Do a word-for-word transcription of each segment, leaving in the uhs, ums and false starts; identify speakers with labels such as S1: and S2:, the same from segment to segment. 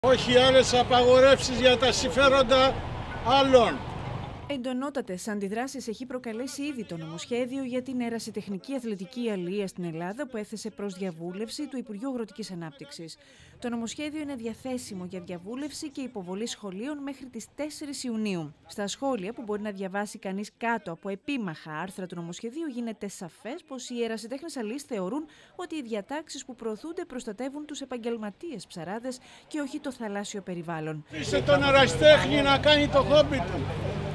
S1: Όχι άλλες απαγορεύσεις για τα συμφέροντα άλλων.
S2: Εντονότατες αντιδράσεις έχει προκαλέσει ήδη το νομοσχέδιο για την ερασιτεχνική αθλητική αλεία στην Ελλάδα που έθεσε προς διαβούλευση του Υπουργείου Αγροτικής Ανάπτυξης. Το νομοσχέδιο είναι διαθέσιμο για διαβούλευση και υποβολή σχολείων μέχρι τις τέσσερις Ιουνίου. Στα σχόλια που μπορεί να διαβάσει κανείς κάτω από επίμαχα άρθρα του νομοσχεδίου γίνεται σαφές πως οι ερασιτέχνες αλείς θεωρούν ότι οι διατάξεις που προωθούνται προστατεύουν τους επαγγελματίες ψαράδες και όχι το θαλάσσιο περιβάλλον.
S1: Είσαι τον ερασιτέχνη να κάνει το χόμπι του.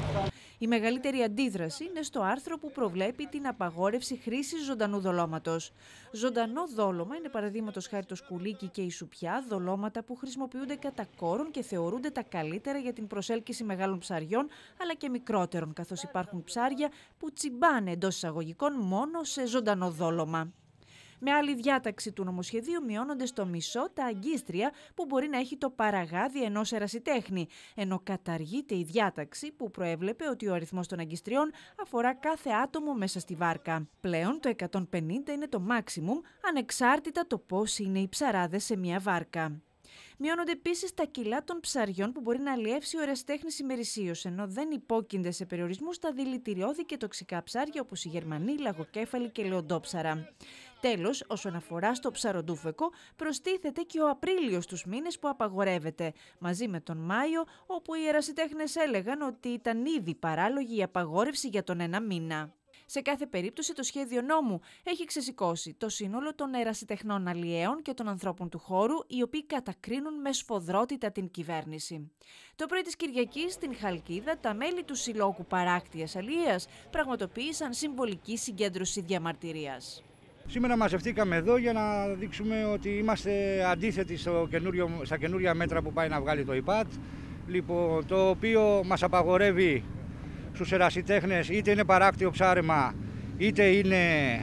S2: Η μεγαλύτερη αντίδραση είναι στο άρθρο που προβλέπει την απαγόρευση χρήσης ζωντανού δολώματος. Ζωντανό δόλωμα είναι παραδείγματος χάρη το σκουλίκι και η σουπιά, δολώματα που χρησιμοποιούνται κατά κόρον και θεωρούνται τα καλύτερα για την προσέλκυση μεγάλων ψαριών αλλά και μικρότερων, καθώς υπάρχουν ψάρια που τσιμπάνε εντός εισαγωγικών μόνο σε ζωντανό δόλωμα. Με άλλη διάταξη του νομοσχεδίου μειώνονται στο μισό τα αγκίστρια που μπορεί να έχει το παραγάδι ενός ερασιτέχνη, ενώ καταργείται η διάταξη που προέβλεπε ότι ο αριθμός των αγκιστριών αφορά κάθε άτομο μέσα στη βάρκα. Πλέον το εκατόν πενήντα είναι το maximum, ανεξάρτητα το πώς είναι οι ψαράδες σε μια βάρκα. Μειώνονται επίσης τα κιλά των ψαριών που μπορεί να αλλιεύσει ο ερασιτέχνης ημερησίως, ενώ δεν υπόκεινται σε περιορισμού στα δηλητηριώδη και τοξικά ψάρια όπως η γερμανή, λαγοκέφαλη και λεοντόψαρα. Τέλος, όσον αφορά στο ψαροντούφεκο, προστίθεται και ο Απρίλιος στους μήνες που απαγορεύεται, μαζί με τον Μάιο, όπου οι ερασιτέχνες έλεγαν ότι ήταν ήδη παράλογη η απαγόρευση για τον ένα μήνα. Σε κάθε περίπτωση, το σχέδιο νόμου έχει ξεσηκώσει το σύνολο των ερασιτεχνών αλλιέων και των ανθρώπων του χώρου, οι οποίοι κατακρίνουν με σφοδρότητα την κυβέρνηση. Το πρωί της Κυριακής, στην Χαλκίδα, τα μέλη του Συλλόγου Παράκτειας Αλιείας πραγματοποίησαν συμβολική συγκέντρωση διαμαρτυρίας.
S3: Σήμερα μαζευτήκαμε εδώ για να δείξουμε ότι είμαστε αντίθετοι στο καινούριο, στα καινούρια μέτρα που πάει να βγάλει το ΙΠΑΤ, λοιπόν, το οποίο μας απαγορεύει στους ερασιτέχνες είτε είναι παράκτιο ψάρεμα είτε είναι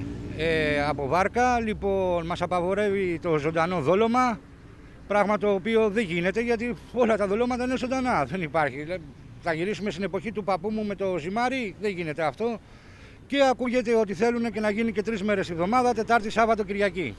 S3: ε, από βάρκα. Λοιπόν, μας απαγορεύει το ζωντανό δόλωμα, πράγμα το οποίο δεν γίνεται γιατί όλα τα δολώματα είναι ζωντανά, δεν υπάρχει. Θα γυρίσουμε στην εποχή του παππού μου με το ζυμάρι, δεν γίνεται αυτό. Και ακούγεται ότι θέλουν και να γίνει και τρεις μέρες τη εβδομάδα, Τετάρτη, Σάββατο, Κυριακή.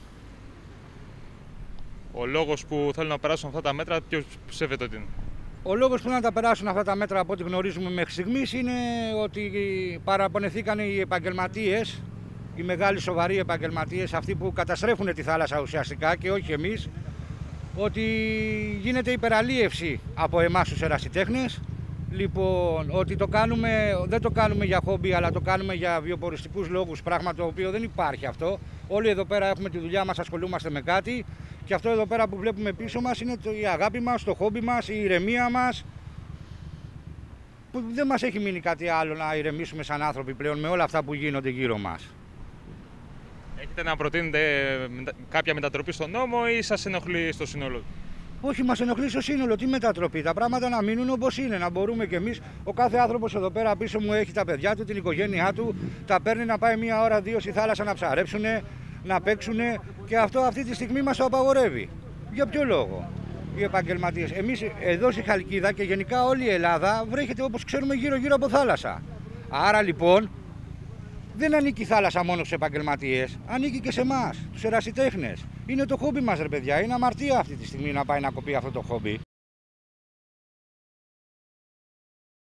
S4: Ο λόγος που θέλουν να περάσουν αυτά τα μέτρα, ποιος ψεύεται ότι είναι?
S3: Ο λόγος που θέλουν να τα περάσουν αυτά τα μέτρα, από ό,τι γνωρίζουμε μέχρι στιγμής, είναι ότι παραπονεθήκαν οι επαγγελματίες, οι μεγάλοι σοβαροί επαγγελματίες, αυτοί που καταστρέφουν τη θάλασσα ουσιαστικά και όχι εμείς, ότι γίνεται υπεραλίευση από εμάς τους ερασιτέχνες. Λοιπόν, ότι το κάνουμε, δεν το κάνουμε για χόμπι, αλλά το κάνουμε για βιοποριστικούς λόγους, πράγμα το οποίο δεν υπάρχει αυτό. Όλοι εδώ πέρα έχουμε τη δουλειά μας, ασχολούμαστε με κάτι και αυτό εδώ πέρα που βλέπουμε πίσω μας είναι το, η αγάπη μας, το χόμπι μας, η ηρεμία μας, που δεν μας έχει μείνει κάτι άλλο να ηρεμήσουμε σαν άνθρωποι πλέον με όλα αυτά που γίνονται γύρω μας.
S4: Έχετε να προτείνετε κάποια μετατροπή στον νόμο ή σας ενοχλεί στο σύνολο?
S3: Όχι, μας ενοχλεί στο σύνολο, τι μετατροπή, τα πράγματα να μείνουν όπως είναι, να μπορούμε κι εμείς. Ο κάθε άνθρωπος εδώ πέρα πίσω μου έχει τα παιδιά του, την οικογένειά του, τα παίρνει να πάει μία ώρα, δύο στη θάλασσα να ψαρέψουνε, να παίξουνε και αυτό αυτή τη στιγμή μας το απαγορεύει. Για ποιο λόγο? Οι επαγγελματίες. Εμείς εδώ στη Χαλκίδα και γενικά όλη η Ελλάδα βρέχεται όπως ξέρουμε γύρω-γύρω από θάλασσα. Άρα λοιπόν δεν ανήκει η θάλασσα μόνο στους επαγγελματίες, ανήκει και σε εμάς, τους ερασιτέχνες. Είναι το χόμπι μας, ρε παιδιά. Είναι αμαρτία αυτή τη στιγμή να πάει να κοπεί αυτό το χόμπι.